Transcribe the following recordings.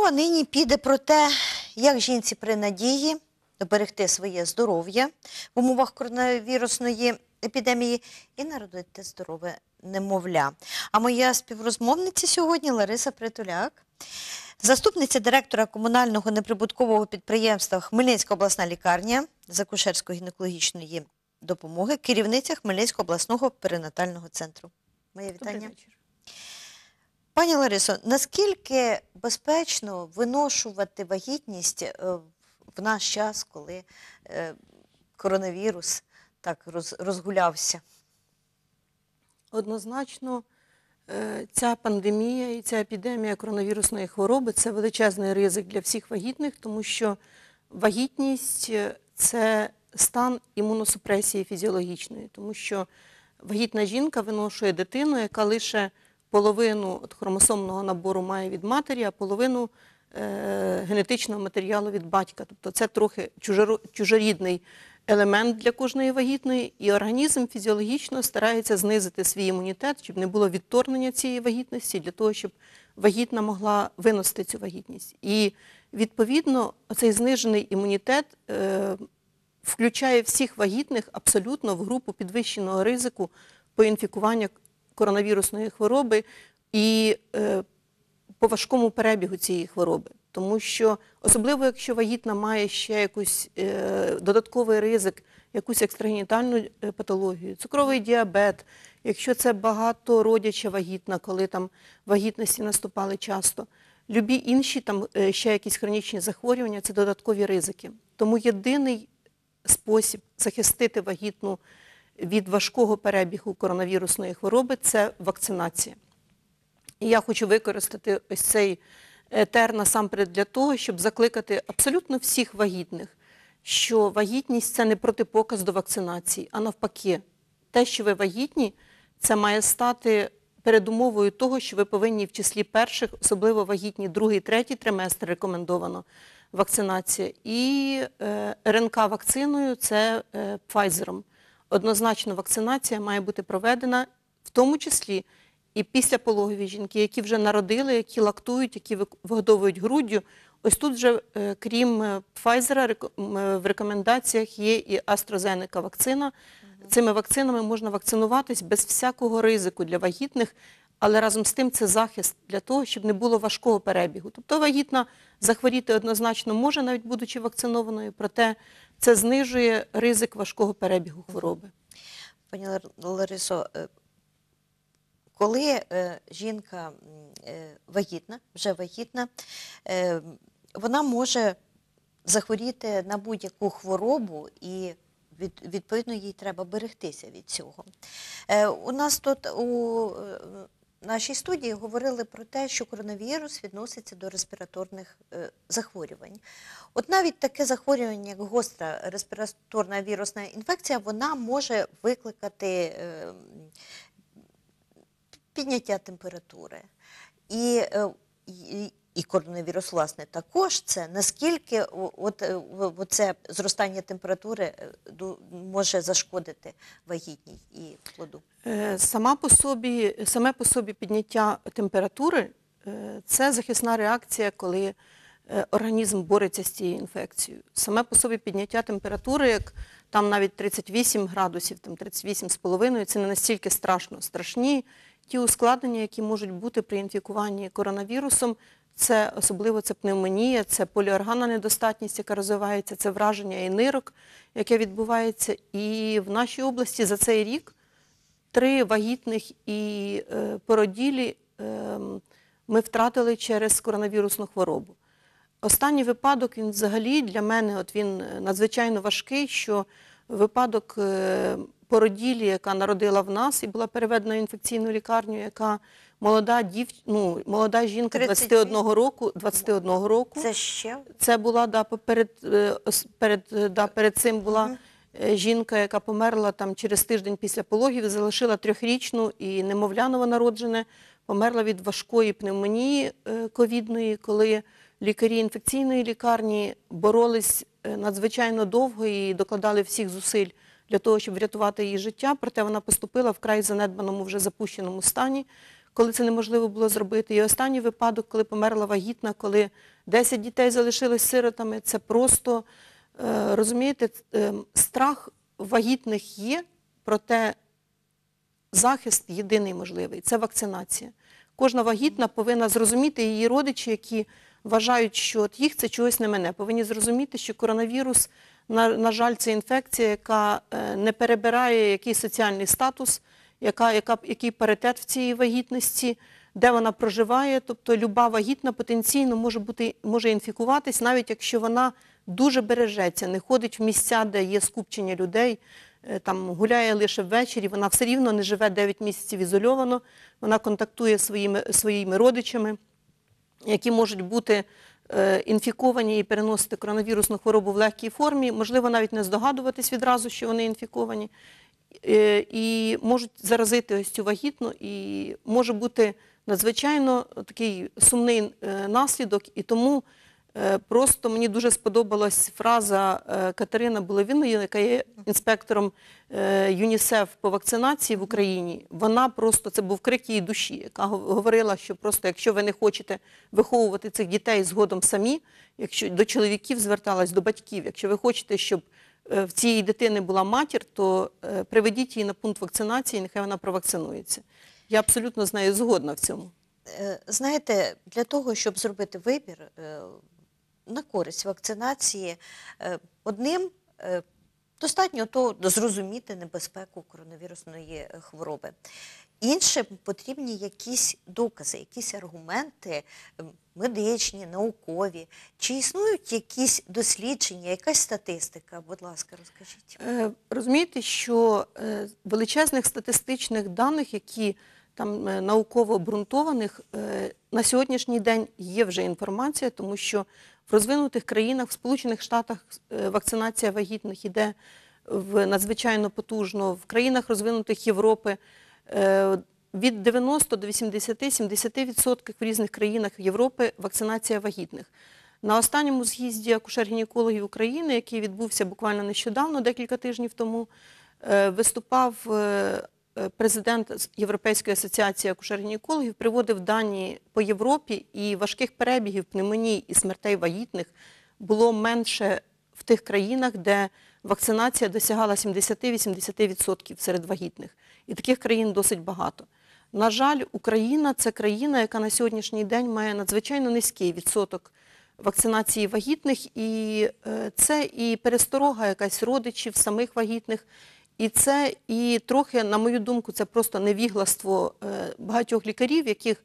Мова нині піде про те, як жінці при надії зберегти своє здоров'я в умовах коронавірусної епідемії і народити здорове немовля. А моя співрозмовниця сьогодні Лариса Притуляк, заступниця директора комунального неприбуткового підприємства Хмельницька обласна лікарня з акушерсько-гінекологічної допомоги, керівниця Хмельницького обласного перинатального центру. Моє вітання. Пані Ларисо, наскільки безпечно виношувати вагітність в наш час, коли коронавірус так розгулявся? Однозначно, ця пандемія і ця епідемія коронавірусної хвороби – це величезний ризик для всіх вагітних, тому що вагітність – це стан імуносупресії фізіологічної, тому що вагітна жінка виношує дитину, яка лише половину хромосомного набору має від матері, а половину генетичного матеріалу від батька. Тобто це трохи чужорідний елемент для кожної вагітної, і організм фізіологічно старається знизити свій імунітет, щоб не було відторгнення цієї вагітності, для того, щоб вагітна могла виносити цю вагітність. І, відповідно, цей знижений імунітет включає всіх вагітних абсолютно в групу підвищеного ризику поінфікування коронавірусної хвороби і по важкому перебігу цієї хвороби. Тому що, особливо якщо вагітна має ще якийсь додатковий ризик, якусь екстрагенітальну патологію, цукровий діабет, якщо це багатородяча вагітна, коли там вагітності наступали часто, любі інші там ще якісь хронічні захворювання – це додаткові ризики. Тому єдиний спосіб захистити вагітну від важкого перебігу коронавірусної хвороби – це вакцинація. І я хочу використати ось цей етер насамперед для того, щоб закликати абсолютно всіх вагітних, що вагітність – це не протипоказ до вакцинації, а навпаки. Те, що ви вагітні, це має стати передумовою того, що ви повинні в числі перших, особливо вагітні другий, третій триместр рекомендовано вакцинація. І РНК-вакциною – це Pfizer. Однозначно вакцинація має бути проведена, в тому числі і післяпологові жінки, які вже народили, які лактують, які вигодовують груддю. Ось тут вже, крім Pfizer, в рекомендаціях є і AstraZeneca вакцина. Цими вакцинами можна вакцинуватись без всякого ризику для вагітних, але разом з тим це захист для того, щоб не було важкого перебігу. Тобто вагітна захворіти однозначно може, навіть будучи вакцинованою, проте це знижує ризик важкого перебігу хвороби. Пані Ларисо, коли жінка вже вагітна, вона може захворіти на будь-яку хворобу і відповідно їй треба берегтися від цього. У нас тут у нашій студії говорили про те, що коронавірус відноситься до респіраторних захворювань. От навіть таке захворювання, як гостра респіраторна вірусна інфекція, вона може викликати підняття температури. І коронавірус, власне, також це. Наскільки оце зростання температури може зашкодити вагітній і плоду? Саме по собі підняття температури – це захисна реакція, коли організм бореться з цією інфекцією. Саме по собі підняття температури, як там навіть 38 градусів, там 38,5, це не настільки страшно. Страшні ті ускладнення, які можуть бути при інфікуванні коронавірусом, особливо це пневмонія, це поліорганна недостатність, яка розвивається, це враження і нирок, яке відбувається. І в нашій області за цей рік 3 вагітних і породілі ми втратили через коронавірусну хворобу. Останній випадок, він взагалі для мене, він надзвичайно важкий, що випадок породілі, яка народила в нас і була переведена в інфекційну лікарню, яка молода жінка 21 року. Це ще? Це була, перед цим була жінка, яка померла там через тиждень після пологів, залишила 3-річну і немовля новонароджене, померла від важкої пневмонії ковідної, коли лікарі інфекційної лікарні боролись надзвичайно довго і докладали всіх зусиль для того, щоб врятувати її життя, проте вона поступила в край занедбаному, вже запущеному стані. коли це неможливо було зробити. І останній випадок, коли померла вагітна, коли 10 дітей залишились сиротами, це просто, розумієте, страх вагітних є, проте захист єдиний можливий – це вакцинація. Кожна вагітна повинна зрозуміти, її родичі, які вважають, що от їх це чогось не мене, повинні зрозуміти, що коронавірус, на жаль, це інфекція, яка не перебирає який соціальний статус, який паритет в цій вагітності, де вона проживає. Тобто люба вагітна потенційно може інфікуватись, навіть якщо вона дуже бережеться, не ходить в місця, де є скупчення людей, там гуляє лише ввечері, вона все рівно не живе 9 місяців ізольовано, вона контактує зі своїми родичами, які можуть бути інфіковані і переносити коронавірусну хворобу в легкій формі, можливо, навіть не здогадуватись відразу, що вони інфіковані, і можуть заразити ось цю вагітну, і може бути надзвичайно такий сумний наслідок, і тому просто мені дуже сподобалась фраза Катерини Булавіної, яка є інспектором ЮНІСЕФ по вакцинації в Україні. Вона просто, це був крик її душі, яка говорила, що просто якщо ви не хочете виховувати цих дітей згодом самі, якщо до чоловіків зверталась, до батьків, якщо ви хочете, щоб в цієї дитини була матір, то приведіть її на пункт вакцинації, нехай вона провакцинується. Я абсолютно з нею згодна в цьому. Знаєте, для того, щоб зробити вибір на користь вакцинації, одним достатньо зрозуміти небезпеку коронавірусної хвороби. Іншим потрібні якісь докази, якісь аргументи медичні, наукові. Чи існують якісь дослідження, якась статистика? Будь ласка, розкажіть. Розумієте, що величезних статистичних даних, які там науково обґрунтованих, на сьогоднішній день є вже інформація, тому що в розвинутих країнах, в Сполучених Штатах вакцинація вагітних іде надзвичайно потужно, в країнах розвинутих Європи від 90 до 80-70% в різних країнах Європи вакцинація вагітних. На останньому з'їзді акушер-гінекологів України, який відбувся буквально нещодавно, декілька тижнів тому, виступав президент Європейської асоціації акушер-гінекологів, приводив дані по Європі, і важких перебігів, пневмоній і смертей вагітних було менше в тих країнах, де вакцинація досягала 70-80% серед вагітних. І таких країн досить багато. На жаль, Україна – це країна, яка на сьогоднішній день має надзвичайно низький відсоток вакцинації вагітних, і це і пересторога якась родичів, самих вагітних, і це і трохи, на мою думку, це просто невігластво багатьох лікарів, яких,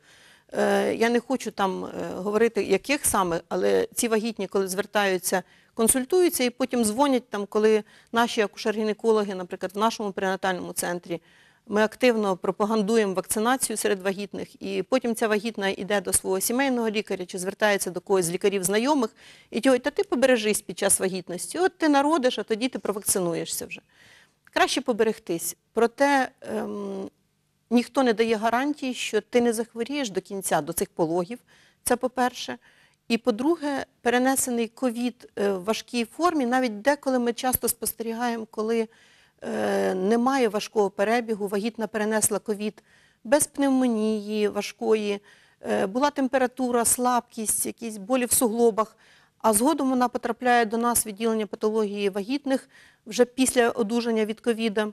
я не хочу там говорити, яких саме, але ці вагітні, коли звертаються, консультуються і потім дзвонять, там, коли наші акушер-гінекологи, наприклад, в нашому перинатальному центрі, ми активно пропагандуємо вакцинацію серед вагітних, і потім ця вагітна йде до свого сімейного лікаря чи звертається до когось з лікарів знайомих і говорить, та ти побережись під час вагітності, от ти народиш, а тоді ти провакцинуєшся вже. Краще поберегтись. Проте ніхто не дає гарантії, що ти не захворієш до кінця, до цих пологів, це по-перше. І по-друге, перенесений ковід в важкій формі, навіть деколи ми часто спостерігаємо, коли немає важкого перебігу, вагітна перенесла ковід без пневмонії важкої, була температура, слабкість, якісь болі в суглобах, а згодом вона потрапляє до нас в відділення патології вагітних вже після одужання від ковіда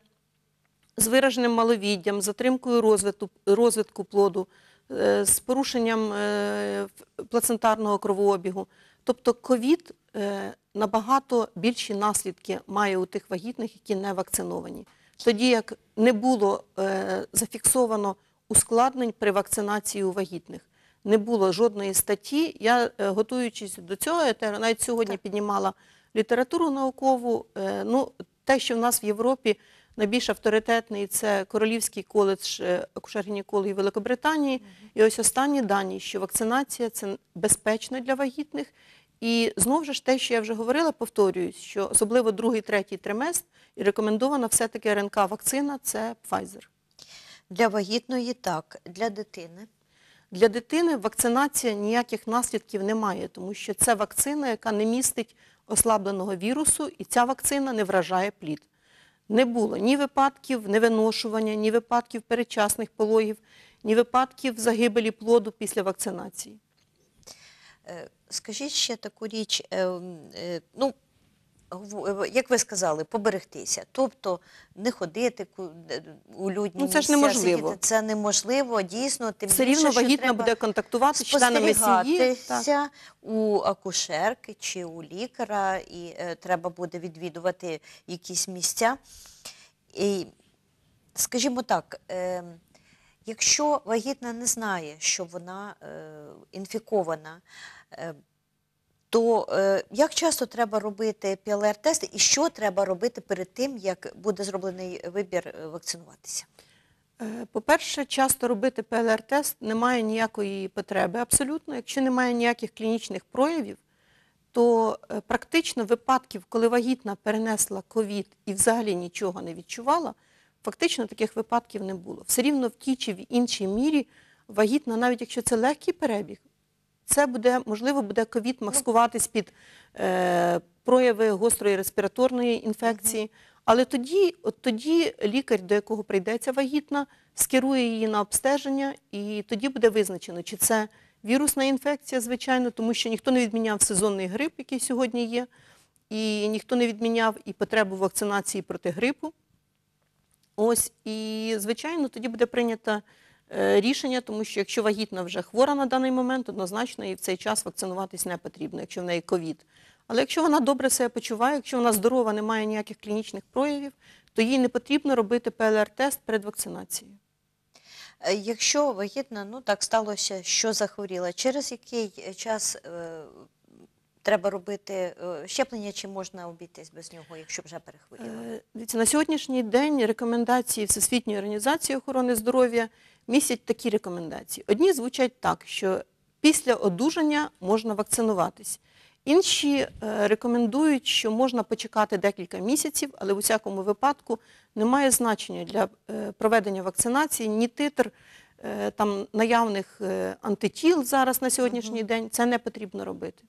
з вираженим маловіддям, затримкою розвитку плоду, з порушенням плацентарного кровообігу. Тобто ковід набагато більші наслідки має у тих вагітних, які не вакциновані. Тоді як не було зафіксовано ускладнень при вакцинації у вагітних. Не було жодної статті. Я, готуючись до цього, я навіть сьогодні піднімала літературу наукову. Те, що в нас в Європі найбільш авторитетний, це Королівський коледж акушер-гінекологів Великобританії. І ось останні дані, що вакцинація – це безпечно для вагітних. І знову ж те, що я вже говорила, повторююсь, що особливо 2-3 триместр і рекомендована все-таки РНК-вакцина – це Pfizer. Для вагітної так, для дитини? Для дитини вакцинація ніяких наслідків не має, тому що це вакцина, яка не містить ослабленого вірусу, і ця вакцина не вражає плід. Не було ні випадків невиношування, ні випадків передчасних пологів, ні випадків загибелі плоду після вакцинації. Скажіть ще таку річ, ну, як ви сказали, поберегтися, тобто не ходити у людні Ну, це ж місця, неможливо. сидіти. Це неможливо, дійсно, тим Все більше, рівно що вагітна треба буде контактувати з членами сім'ї. Так. спостерігатися у акушерки чи у лікаря, і треба буде відвідувати якісь місця. І, скажімо так, якщо вагітна не знає, що вона інфікована, то як часто треба робити ПЛР-тести і що треба робити перед тим, як буде зроблений вибір вакцинуватися? По-перше, часто робити ПЛР-тест немає ніякої потреби абсолютно. Якщо немає ніяких клінічних проявів, то практично випадків, коли вагітна перенесла ковід і взагалі нічого не відчувала, фактично таких випадків не було. Все рівно в тій чи в іншій мірі вагітна, навіть якщо це легкий перебіг, це буде, можливо, буде ковід маскуватись під прояви гострої респіраторної інфекції. Але тоді лікар, до якого прийдеться вагітна, скерує її на обстеження, і тоді буде визначено, чи це вірусна інфекція, звичайно, тому що ніхто не відміняв сезонний грип, який сьогодні є, і ніхто не відміняв і потребу вакцинації проти грипу. Ось, і, звичайно, тоді буде прийнято рішення, тому що якщо вагітна вже хвора на даний момент, однозначно їй в цей час вакцинуватись не потрібно, якщо в неї ковід. Але якщо вона добре себе почуває, якщо вона здорова, не має ніяких клінічних проявів, то їй не потрібно робити ПЛР-тест перед вакцинацією. Якщо вагітна, ну так сталося, що захворіла, через який час треба робити щеплення, чи можна обійтись без нього, якщо вже перехворіла? Дивіться, на сьогоднішній день рекомендації Всесвітньої організації охорони здоров'я містять такі рекомендації. Одні звучать так, що після одужання можна вакцинуватись. Інші рекомендують, що можна почекати декілька місяців, але в усякому випадку немає значення для проведення вакцинації ні титр там, наявних антитіл зараз на сьогоднішній день, це не потрібно робити.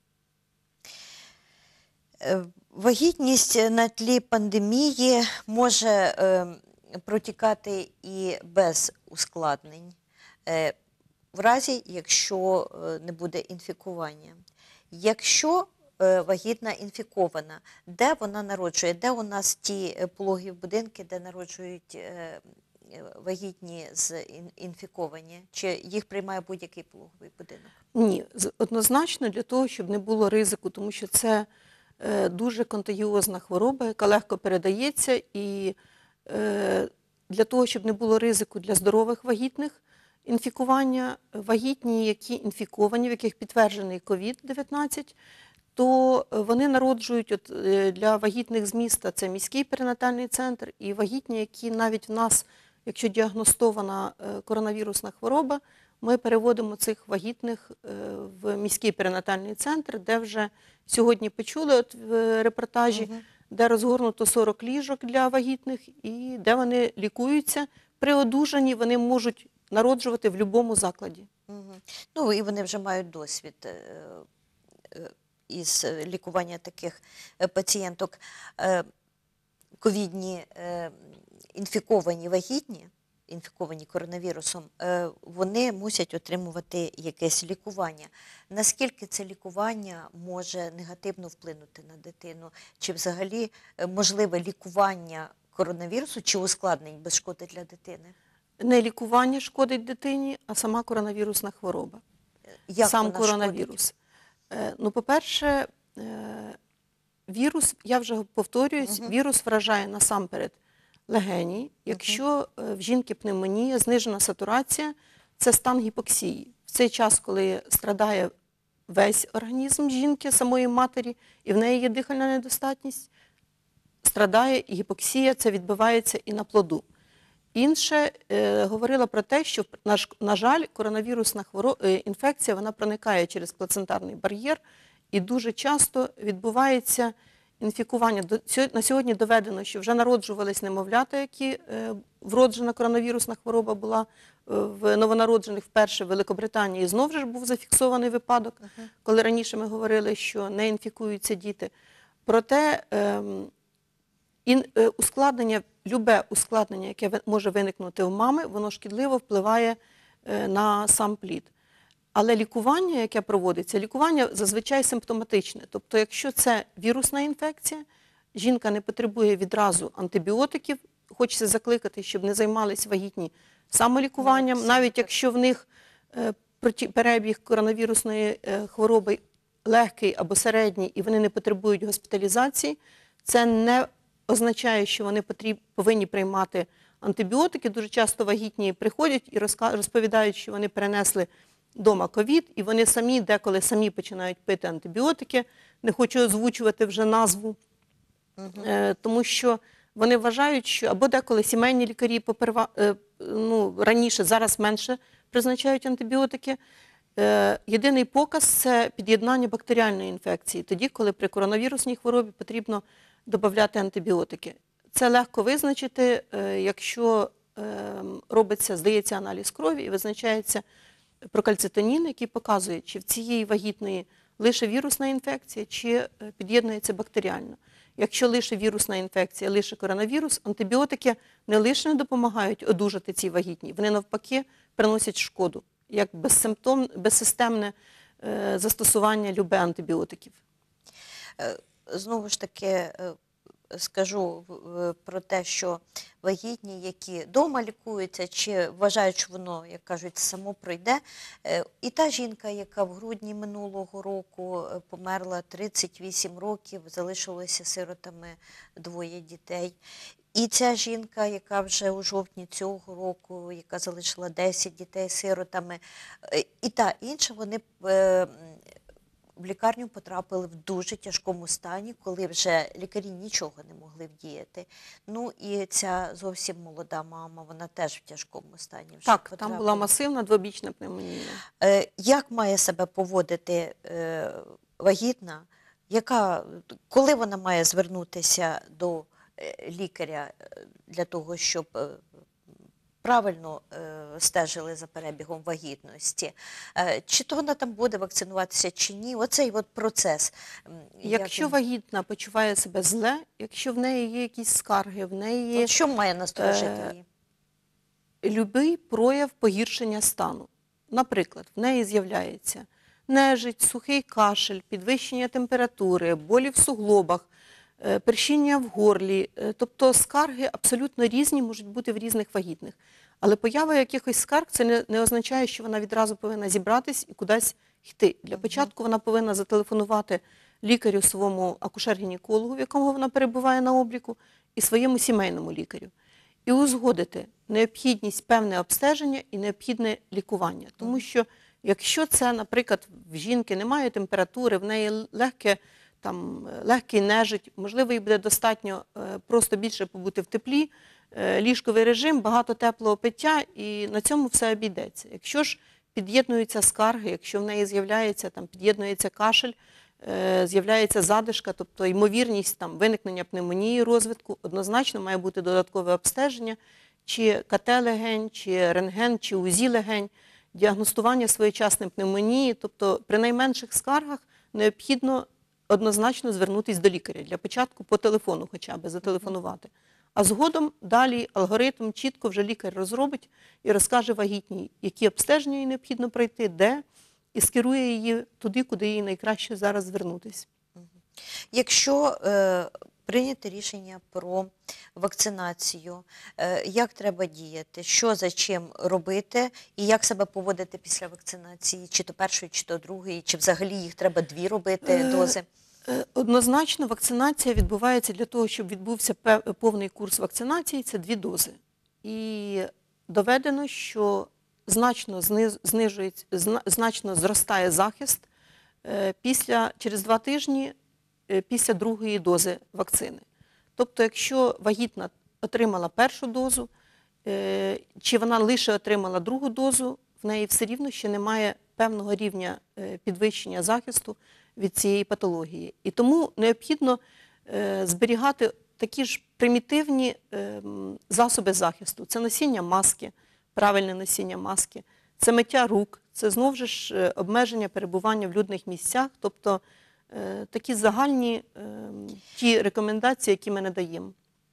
Вагітність на тлі пандемії може протікати і без ускладнень, в разі, якщо не буде інфікування. Якщо вагітна інфікована, де вона народжує, де у нас ті пологі будинки, де народжують вагітні з інфіковані? Чи їх приймає будь-який пологовий будинок? Ні, однозначно для того, щоб не було ризику, тому що це дуже контагіозна хвороба, яка легко передається, і для того, щоб не було ризику для здорових вагітних інфікування, вагітні, які інфіковані, в яких підтверджений COVID-19, то вони народжують для вагітних з міста, це міський перинатальний центр, і вагітні, які навіть в нас, якщо діагностована коронавірусна хвороба, ми переводимо цих вагітних в міський перинатальний центр, де вже сьогодні почули в репортажі, де розгорнуто 40 ліжок для вагітних і де вони лікуються. При одужанні вони можуть народжувати в будь-якому закладі. Ну і вони вже мають досвід із лікування таких пацієнток. Ковідні інфіковані вагітні, інфіковані коронавірусом, вони мусять отримувати якесь лікування. Наскільки це лікування може негативно вплинути на дитину? Чи взагалі можливе лікування коронавірусу чи ускладнень без шкоди для дитини? Не лікування шкодить дитині, а сама коронавірусна хвороба. Як сам вона коронавірус. Ну, по-перше, вірус, я вже повторююсь, вірус вражає насамперед легені. Якщо в жінки пневмонія, знижена сатурація, це стан гіпоксії. В цей час, коли страдає весь організм жінки, самої матері, і в неї є дихальна недостатність, страдає і гіпоксія, це відбувається і на плоду. Інше говорила про те, що, на жаль, коронавірусна інфекція, вона проникає через плацентарний бар'єр, і дуже часто відбувається інфікування. На сьогодні доведено, що вже народжувались немовлята, які вроджена коронавірусна хвороба була в новонароджених вперше в Великобританії. І знову ж був зафіксований випадок, коли раніше ми говорили, що не інфікуються діти. Проте любе ускладнення, яке може виникнути у мами, воно шкідливо впливає на сам плід. Але лікування, яке проводиться, лікування зазвичай симптоматичне. Тобто, якщо це вірусна інфекція, жінка не потребує відразу антибіотиків, хочеться закликати, щоб не займались вагітні самолікуванням, навіть якщо в них перебіг коронавірусної хвороби легкий або середній, і вони не потребують госпіталізації, це не означає, що вони повинні приймати антибіотики. Дуже часто вагітні приходять і розповідають, що вони перенесли вдома ковід, і вони деколи самі починають пити антибіотики. Не хочу озвучувати вже назву, тому що вони вважають, що або деколи сімейні лікарі раніше, зараз менше призначають антибіотики. Єдиний показ – це під'єднання бактеріальної інфекції, тоді, коли при коронавірусній хворобі потрібно додати антибіотики. Це легко визначити, якщо робиться, здається, аналіз крові і визначається прокальцитонін, який показує, чи в цієї вагітної лише вірусна інфекція, чи під'єднується бактеріально. Якщо лише вірусна інфекція, лише коронавірус, антибіотики не лише не допомагають одужати цій вагітній, вони навпаки приносять шкоду, як безсистемне застосування любе антибіотиків. Знову ж таки, скажу про те, що вагітні, які вдома лікуються, чи вважають, що воно, як кажуть, само пройде. І та жінка, яка в грудні минулого року померла 38 років, залишилося сиротами 2 дітей. І ця жінка, яка вже у жовтні цього року, яка залишила 10 дітей сиротами, і та інша, вони в лікарню потрапили в дуже тяжкому стані, коли вже лікарі нічого не могли вдіяти. Ну і ця зовсім молода мама, вона теж в тяжкому стані вже Так, потрапила. там була масивна двобічна пневмонія. Як має себе поводити вагітна? Коли вона має звернутися до лікаря для того, щоб правильно стежили за перебігом вагітності? Чи то вона там буде вакцинуватися, чи ні? Оцей процес. Якщо вагітна почуває себе зле, якщо в неї є якісь скарги, в неї є... Що має насторожити її? Любий прояв погіршення стану. Наприклад, в неї з'являється нежить, сухий кашель, підвищення температури, болі в суглобах, першіння в горлі. Тобто скарги абсолютно різні можуть бути в різних вагітних. Але поява якихось скарг – це не означає, що вона відразу повинна зібратись і кудись йти. Для початку вона повинна зателефонувати лікарю своєму акушер-гінекологу, в якому вона перебуває на обліку, і своєму сімейному лікарю. І узгодити необхідність певне обстеження і необхідне лікування. Тому що якщо це, наприклад, в жінки немає температури, в неї легкий нежить, можливо, їй буде достатньо просто більше побути в теплі, ліжковий режим, багато теплого пиття, і на цьому все обійдеться. Якщо ж під'єднуються скарги, якщо в неї під'єднується кашель, з'являється задишка, тобто ймовірність виникнення пневмонії, розвитку, однозначно має бути додаткове обстеження, чи КТ-легень, чи рентген, чи УЗІ легень, діагностування своєчасної пневмонії. Тобто при найменших скаргах необхідно однозначно звернутися до лікаря. Для початку по телефону хоча б зателефонувати. А згодом далі алгоритм чітко вже лікар розробить і розкаже вагітній, які обстеження їй необхідно пройти, де, і скерує її туди, куди їй найкраще зараз звернутися. Якщо прийняти рішення про вакцинацію, як треба діяти, що за чим робити і як себе поводити після вакцинації, чи то першої, чи то другої, чи взагалі їх треба 2 робити дози? Однозначно вакцинація відбувається для того, щоб відбувся повний курс вакцинації, це 2 дози. І доведено, що значно зростає захист через 2 тижні після 2-ї дози вакцини. Тобто, якщо вагітна отримала першу дозу, чи вона лише отримала 2-гу дозу, в неї все рівно ще немає певного рівня підвищення захисту від цієї патології. І тому необхідно зберігати такі ж примітивні засоби захисту. Це носіння маски, правильне носіння маски, це миття рук, це знову ж обмеження перебування в людних місцях, тобто такі загальні ті рекомендації, які ми надаємо.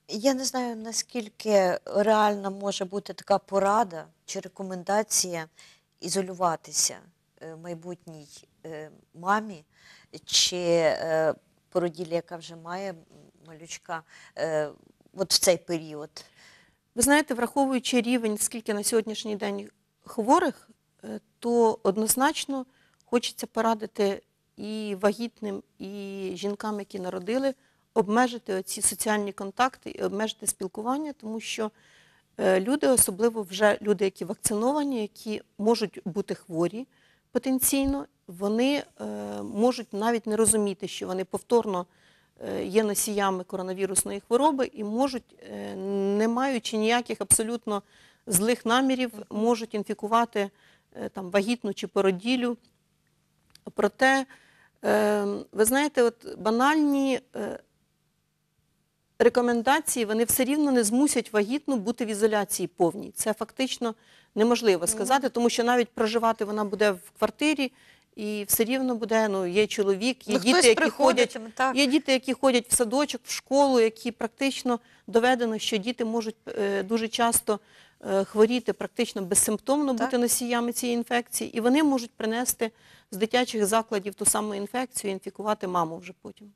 Я не знаю, наскільки реальна може бути така порада чи рекомендація ізолюватися майбутній мамі чи породілі, яка вже має малючка, от в цей період. Ви знаєте, враховуючи рівень, скільки на сьогоднішній день хворих, то однозначно хочеться порадити і вагітним, і жінкам, які народили, обмежити оці соціальні контакти і обмежити спілкування, тому що люди, особливо вже люди, які вакциновані, які можуть бути хворі потенційно, вони можуть навіть не розуміти, що вони повторно є носіями коронавірусної хвороби і можуть, не маючи ніяких абсолютно злих намірів, можуть інфікувати там, вагітну чи породіллю. Проте, ви знаєте, от банальні рекомендації, вони все рівно не змусять вагітну бути в ізоляції повній. Це фактично неможливо сказати, тому що навіть проживати вона буде в квартирі, і все рівно буде, ну, є чоловік, є діти, які ходять в садочок, в школу, які практично доведено, що діти можуть дуже часто хворіти, практично безсимптомно бути носіями цієї інфекції, і вони можуть принести з дитячих закладів ту саму інфекцію і інфікувати маму вже потім.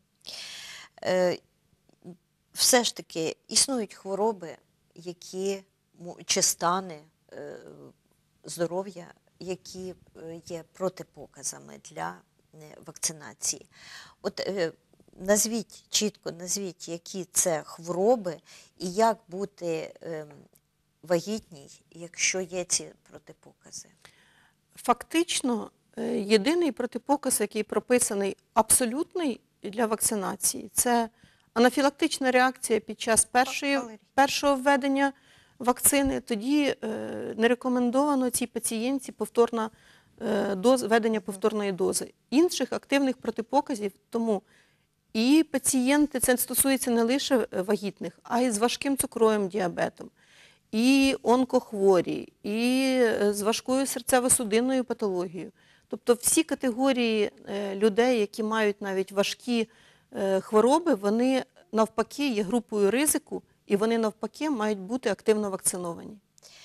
Все ж таки існують хвороби, які, чи стани здоров'я, які є протипоказами для вакцинації. От чітко назвіть, які це хвороби і як бути вагітній, якщо є ці протипокази. Фактично, єдиний протипоказ, який прописаний абсолютний для вакцинації, це анафілактична реакція під час першого введення вакцини. Тоді не рекомендовано цій пацієнтці введення повторної дози. Інших активних протипоказів, тому і пацієнти, це стосується не лише вагітних, а й з важким цукровим діабетом, і онкохворі, і з важкою серцево-судинною патологією. Тобто всі категорії людей, які мають навіть важкі хвороби, вони навпаки є групою ризику, і вони навпаки мають бути активно вакциновані.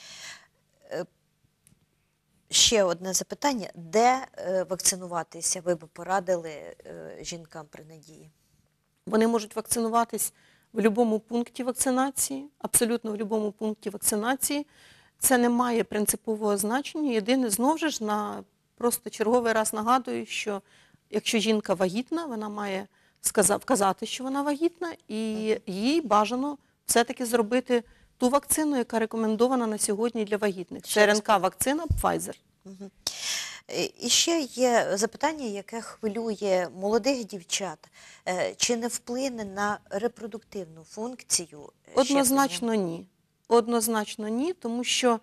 Ще одне запитання. Де вакцинуватися ви б порадили жінкам при надії? Вони можуть вакцинуватись в будь-якому пункті вакцинації, абсолютно в будь-якому пункті вакцинації. Це не має принципового значення. Єдине, знову ж, просто черговий раз нагадую, що якщо жінка вагітна, вона має вказати, що вона вагітна, і їй бажано все-таки зробити ту вакцину, яка рекомендована на сьогодні для вагітних. Це РНК-вакцина Pfizer. І ще є запитання, яке хвилює молодих дівчат. Чи не вплине на репродуктивну функцію щеплення? Однозначно ні. Однозначно ні, тому що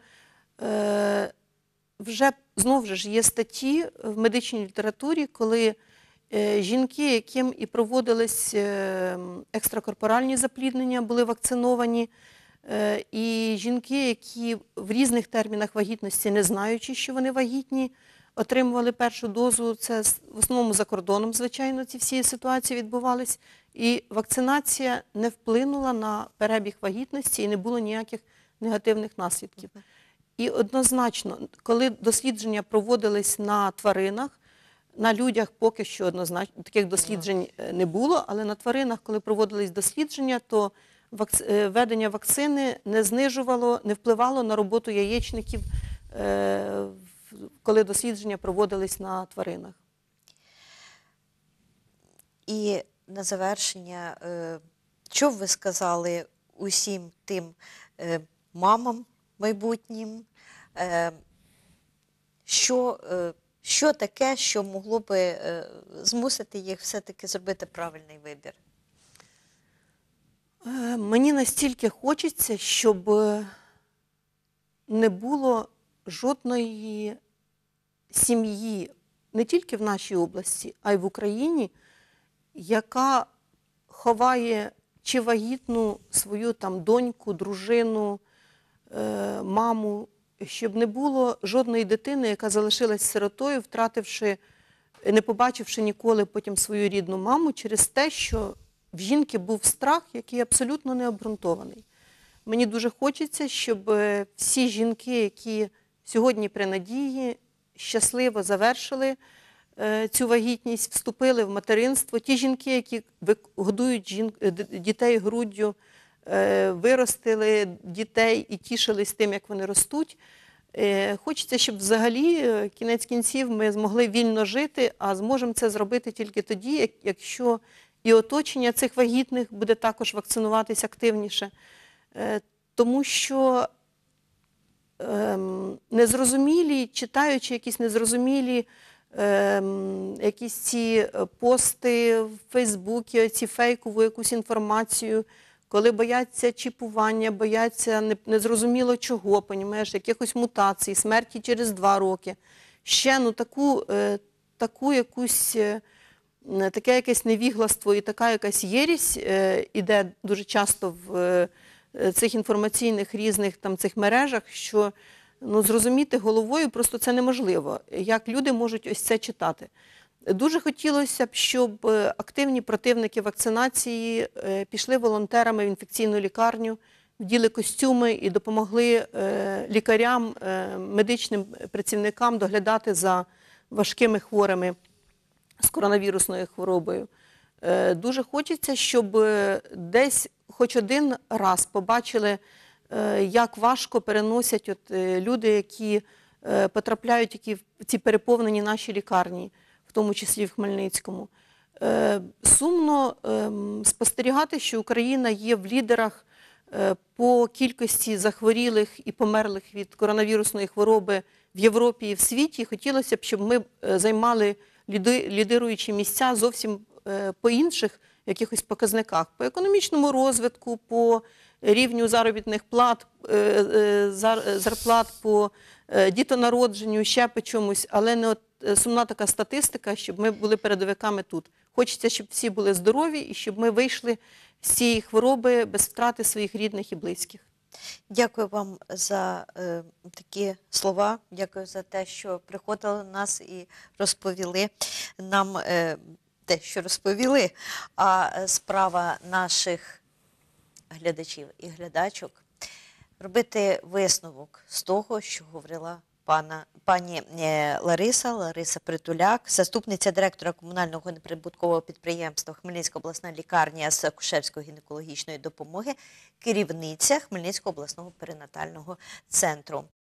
вже, знову ж, є статті в медичній літературі, коли жінки, яким і проводились екстракорпоральні запліднення, були вакциновані, і жінки, які в різних термінах вагітності, не знаючи, що вони вагітні, отримували першу дозу, це в основному за кордоном, звичайно, ці всі ситуації відбувались, і вакцинація не вплинула на перебіг вагітності і не було ніяких негативних наслідків. І однозначно, коли дослідження проводились на тваринах, на людях поки що однозначно таких досліджень не було, але на тваринах, коли проводились дослідження, то введення вакцини не знижувало, не впливало на роботу яєчників, коли дослідження проводились на тваринах. І на завершення, що б ви сказали усім тим мамам майбутнім, що таке, що могло би змусити їх все-таки зробити правильний вибір? Мені настільки хочеться, щоб не було жодної сім'ї, не тільки в нашій області, а й в Україні, яка ховає чи вагітну свою там доньку, дружину, маму, щоб не було жодної дитини, яка залишилась сиротою, втративши, не побачивши ніколи потім свою рідну маму через те, що в жінки був страх, який абсолютно не обґрунтований. Мені дуже хочеться, щоб всі жінки, які сьогодні при надії, щасливо завершили цю вагітність, вступили в материнство. Ті жінки, які годують дітей груддю, виростили дітей і тішились тим, як вони ростуть. Хочеться, щоб взагалі, кінець кінців, ми змогли вільно жити, а зможемо це зробити тільки тоді, якщо і оточення цих вагітних буде також вакцинуватись активніше. Тому що незрозумілі, читаючи якісь незрозумілі якісь ці пости в Фейсбуці, ці фейкову якусь інформацію, коли бояться чіпування, бояться незрозуміло чого, понімаєш, якихось мутацій, смерті через 2 роки. Ще таку якусь, таке якесь невігластво і така якась єресь іде дуже часто в цих інформаційних різних там цих мережах, що зрозуміти головою просто це неможливо. Як люди можуть ось це читати? Дуже хотілося б, щоб активні противники вакцинації пішли волонтерами в інфекційну лікарню, вділи костюми і допомогли лікарям, медичним працівникам доглядати за важкими хворими з коронавірусною хворобою. Дуже хочеться, щоб десь хоч один раз побачили, як важко переносять люди, які потрапляють в ці переповнені наші лікарні, в тому числі в Хмельницькому. Сумно спостерігати, що Україна є в лідерах по кількості захворілих і померлих від коронавірусної хвороби в Європі і в світі. Хотілося б, щоб ми займали лідируючі місця зовсім по інших якихось показниках. По економічному розвитку, по рівню заробітних плат, зарплат, по дітонародженню, ще по чомусь, але не сумна така статистика, щоб ми були передовиками тут. Хочеться, щоб всі були здорові і щоб ми вийшли з цієї хвороби без втрати своїх рідних і близьких. Дякую вам за такі слова, дякую за те, що приходили до нас і розповіли нам те, що розповіли. А справа наших глядачів і глядачок робити висновок з того, що говорила пані Лариса Притуляк, заступниця директора комунального неприбуткового підприємства Хмельницька обласна лікарня з акушерсько-гінекологічної допомоги, керівниця Хмельницького обласного перинатального центру.